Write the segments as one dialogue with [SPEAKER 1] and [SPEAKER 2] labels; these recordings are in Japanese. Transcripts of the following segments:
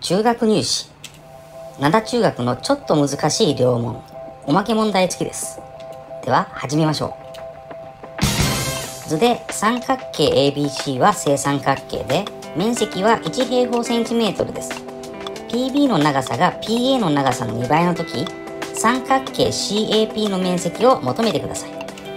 [SPEAKER 1] 中学入試灘中学のちょっと難しい両問おまけ問題付きです。では始めましょう。図で三角形 ABC は正三角形で面積は1平方センチメートルです。 PB の長さが PA の長さの2倍の時、三角形 CAP の面積を求めてください。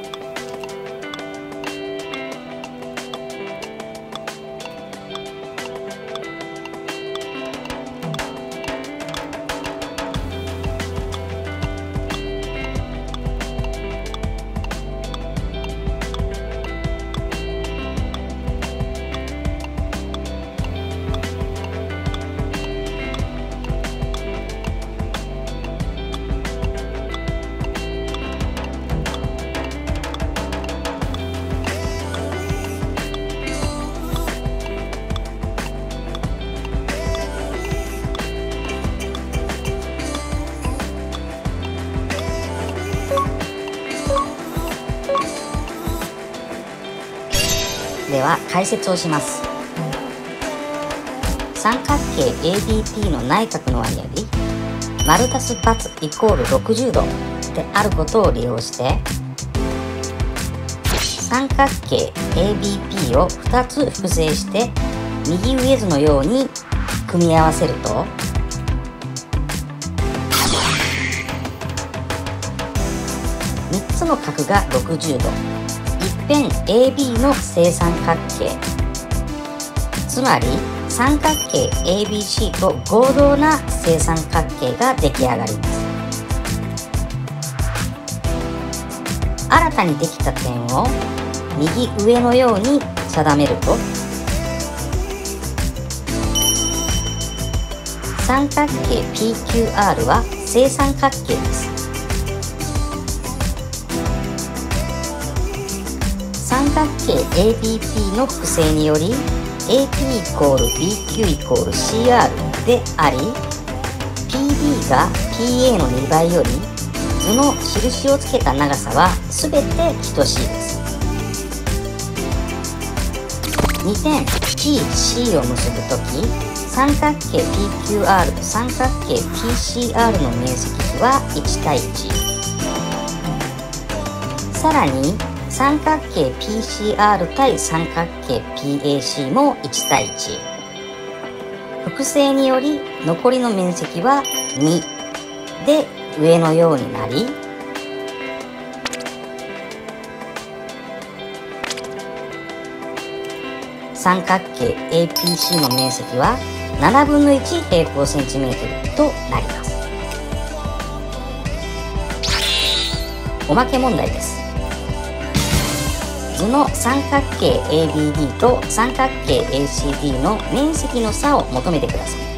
[SPEAKER 1] では解説をします。三角形 ABP の内角の和により丸足す×イコール60度であることを利用して三角形 ABP を2つ複製して右上図のように組み合わせると3つの角が60度、一辺 AB の正三角形、つまり三角形 ABC と合同な正三角形が出来上がります。新たにできた点を右上のように定めると三角形 PQR は正三角形です。三角形 ABP の複製により AP イコール BQ イコール CR であり PB が PA の2倍より図の印をつけた長さは全て等しいです。2点 PC を結ぶとき三角形 PQR と三角形 PCR の面積比は1対1、さらに三角形 PCR 対三角形 PAC も1対1。複製により残りの面積は2で上のようになり、三角形 APC の面積は7分の1平方センチメートルとなります。おまけ問題です。図の三角形 ABD と三角形 ACD の面積の差を求めてください。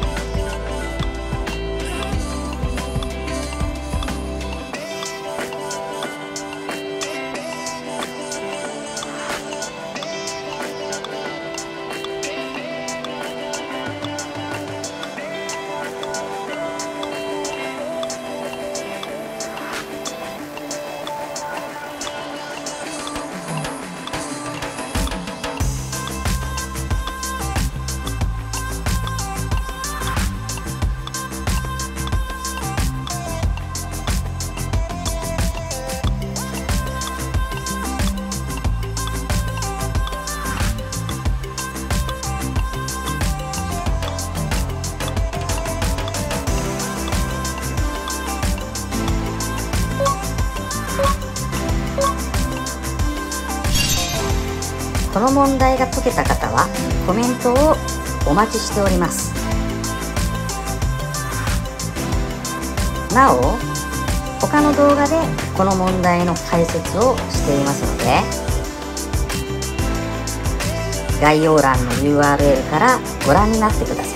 [SPEAKER 1] この問題が解けた方はコメントをお待ちしております。なお、他の動画でこの問題の解説をしていますので、概要欄の URL からご覧になってください。